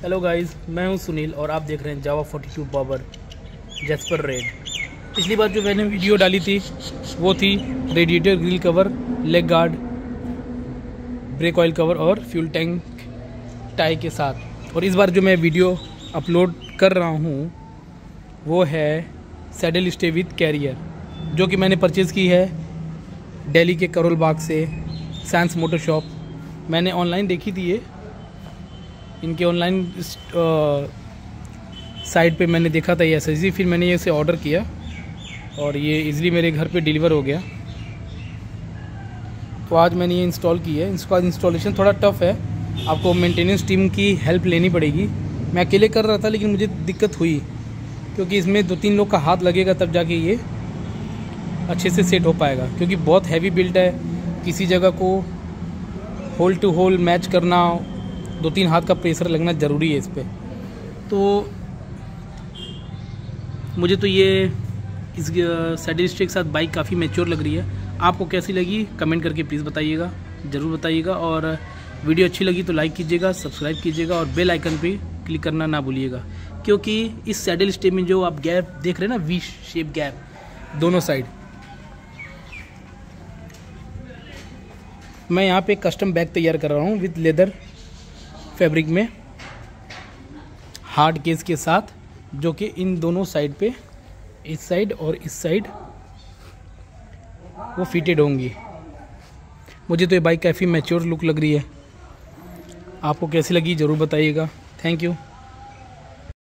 Hello guys, मैं हूं सुनील और आप देख रहे हैं जावा 42 पावर जैस्पर रेड। पिछली बार जो मैंने वीडियो डाली थी वो थी radiator grill cover, leg guard, brake oil cover और फ्यूल टैंक टाई के साथ। और इस बार जो मैं वीडियो अपलोड कर रहा हूं वो है सैडल स्टे विद कैरियर, जो कि मैंने परचेज़ की है दिल्ली के करोल बाग से, सैंस मोटर शॉप। मैंने ऑनलाइन देखी थी, ये इनके ऑनलाइन साइट पे मैंने देखा था ये ऐसे, फिर मैंने ये इसे ऑर्डर किया और ये इजीली मेरे घर पे डिलीवर हो गया। तो आज मैंने ये इंस्टॉल की है। इसका इंस्टॉलेशन थोड़ा टफ़ है, आपको मेंटेनेंस टीम की हेल्प लेनी पड़ेगी। मैं अकेले कर रहा था लेकिन मुझे दिक्कत हुई क्योंकि इसमें 2-3 लोग का हाथ लगेगा तब जाके ये अच्छे से सेट हो पाएगा, क्योंकि बहुत हैवी बिल्ट है। किसी जगह को होल टू होल मैच करना, 2-3 हाथ का प्रेशर लगना ज़रूरी है इस पर। तो मुझे तो ये इस सैडल स्टे के साथ बाइक काफ़ी मैच्योर लग रही है। आपको कैसी लगी कमेंट करके प्लीज़ बताइएगा, ज़रूर बताइएगा। और वीडियो अच्छी लगी तो लाइक कीजिएगा, सब्सक्राइब कीजिएगा और बेल आइकन पे क्लिक करना ना भूलिएगा, क्योंकि इस सैडल स्टे में जो आप गैप देख रहे हैं ना, वी शेप गैप दोनों साइड, मैं यहाँ पे कस्टम बैग तैयार कर रहा हूँ विद लेदर फैब्रिक में, हार्ड केस के साथ, जो कि इन दोनों साइड पे, इस साइड और इस साइड वो फिटेड होंगी। मुझे तो ये बाइक काफ़ी मैच्योर लुक लग रही है। आपको कैसी लगी ज़रूर बताइएगा। Thank you.